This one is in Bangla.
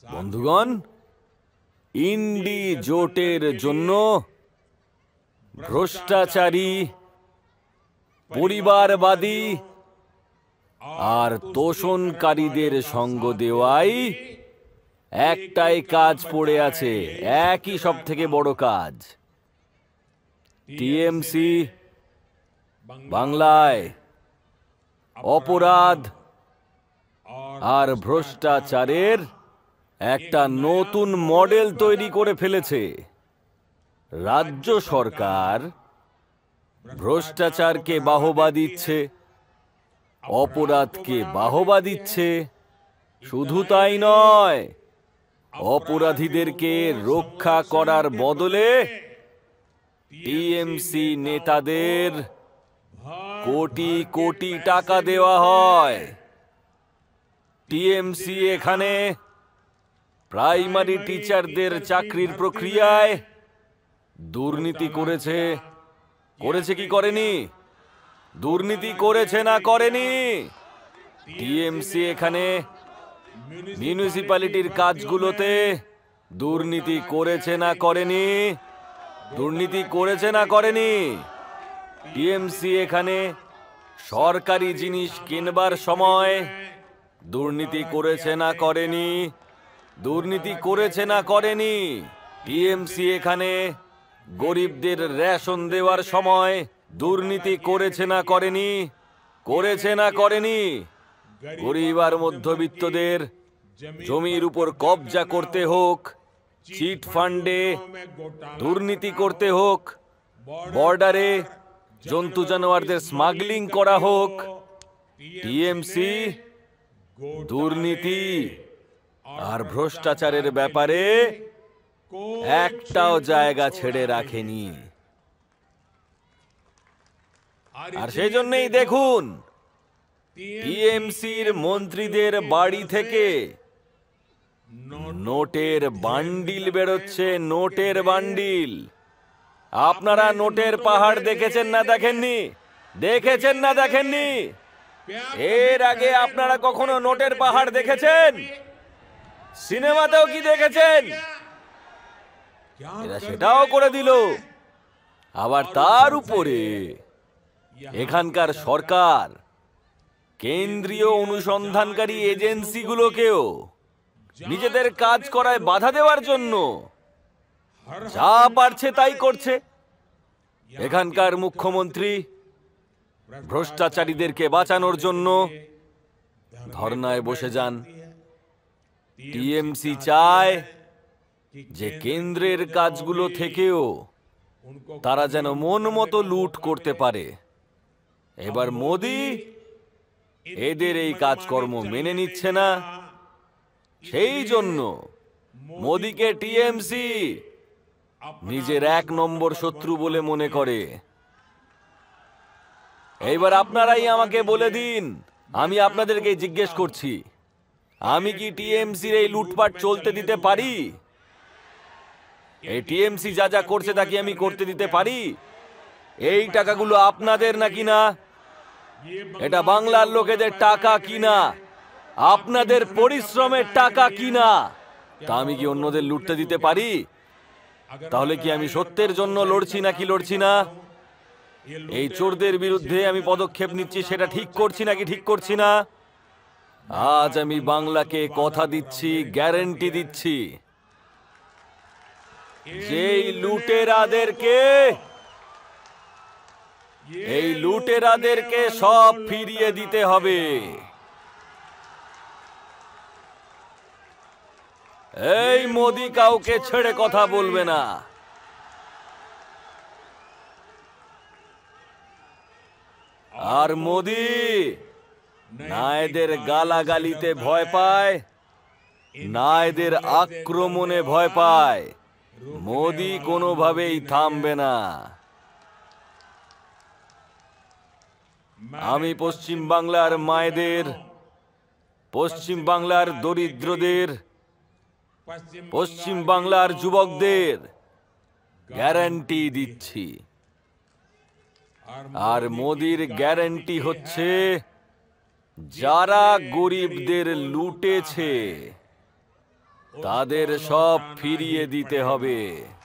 বন্ধুগণ, ইন্ডি জোটের জন্য ভ্রষ্টাচারী, পরিবারবাদী আর তোষণকারীদের সঙ্গ দেওয়াই একটাই কাজ পড়ে আছে, একই সব থেকে বড় কাজ। টিএমসি বাংলায় অপরাধ আর ভ্রষ্টাচারের একটা নতুন মডেল তৈরি করে ফেলেছে। রাজ্য সরকার ভ্রষ্টাচারকে বাহবা দিচ্ছে, অপরাধকে বাহবা দিচ্ছে। শুধু তাই নয়, অপরাধীদেরকে রক্ষা করার বদলে টিএমসি নেতাদের কোটি কোটি টাকা দেওয়া হয়। টিএমসি এখানে প্রাইমারি টিচারদের চাকরির প্রক্রিয়ায় দুর্নীতি করেছে। করেছে কি করেনি? দুর্নীতি করেছে না করেনি? টিএমসি এখানে মিউনিসিপ্যালিটির কাজগুলোতে দুর্নীতি করেছে না করেনি? দুর্নীতি করেছে না করেনি? টিএমসি এখানে সরকারি জিনিস কিনবার সময় দুর্নীতি করেছে না করেনি? দুর্নীতি করেছে না করেনি? টিএমসি এখানে গরিবদের রেশন দেওয়ার সময় দুর্নীতি করেছে না করেনি? করেছে না করেনি? গরিব আর মধ্যবিত্তদের জমির উপর কবজা করতে হোক, চিট ফান্ডে দুর্নীতি করতে হোক, বর্ডারে জন্তু জানোয়ারদের স্মাগলিং করা হোক, টিএমসি দুর্নীতি আর ভ্রষ্টাচারের ব্যাপারে একটাও জায়গা ছেড়ে রাখেনি। আর সেই জন্যই দেখুন, টিএমসির মন্ত্রীদের বাড়ি থেকে নোটের বান্ডিল বেরোচ্ছে, নোটের বান্ডিল। আপনারা নোটের পাহাড় দেখেছেন না দেখেননি? দেখেছেন না দেখেননি? এর আগে আপনারা কখনো নোটের পাহাড় দেখেছেন? সিনেমাতেও কি দেখেছেন? এরা সেটাও করে দিল। আবার তার উপরে এখানকার সরকার কেন্দ্রীয় অনুসন্ধানকারী এজেন্সিগুলোকেও নিজেদের কাজ করায় বাধা দেওয়ার জন্য যা পারছে তাই করছে। এখানকার মুখ্যমন্ত্রী ভ্রষ্টাচারীদেরকে বাঁচানোর জন্য ধর্নায় বসে যান। টিএমসি চায় যে কেন্দ্রের কাজগুলো থেকেও তারা যেন মন মতো লুট করতে পারে। এবার মোদি এদের এই কাজকর্ম মেনে নিচ্ছে না। সেই জন্য মোদিকে টিএমসি নিজের 1 নম্বর শত্রু বলে মনে করে। এইবার আপনারাই আমাকে বলে দিন, আমি আপনাদেরকে জিজ্ঞেস করছি, আমি কি টিএমসির এই লুটপাট চলতে দিতে পারি? এই টিএমসি যা যা করছে তা কি আমি করতে দিতে পারি? এই টাকাগুলো আপনাদের নাকি না? এটা বাংলার লোকেদের টাকা কিনা, আপনাদের পরিশ্রমের টাকা কিনা। তা আমি কি অন্যদের লুটতে দিতে পারি? তাহলে কি আমি সত্যের জন্য লড়ছি নাকি লড়ছি না? এই চোরদের বিরুদ্ধে আমি পদক্ষেপ নিচ্ছি, সেটা ঠিক করছি নাকি ঠিক করছি না? আজ আমি বাংলাকে কথা দিচ্ছি, গ্যারান্টি দিচ্ছি, যেই লুটেরাদেরকে সব ফিরিয়ে দিতে হবে। এই মোদি কাউকে ছেড়ে কথা বলবে না। আর মোদি না এদের গালাগালিতে ভয় পায়, না এদের আক্রমণে ভয় পায়। মোদি কোনোভাবেই থামবে না। আমি পশ্চিম বাংলার মায়েদের, পশ্চিম বাংলার দরিদ্রদের, পশ্চিম বাংলার যুবকদের গ্যারান্টি দিচ্ছি। আর মোদির গ্যারান্টি হচ্ছে, যারা গরিবদের লুটেছে তাদের সব ফিরিয়ে দিতে হবে।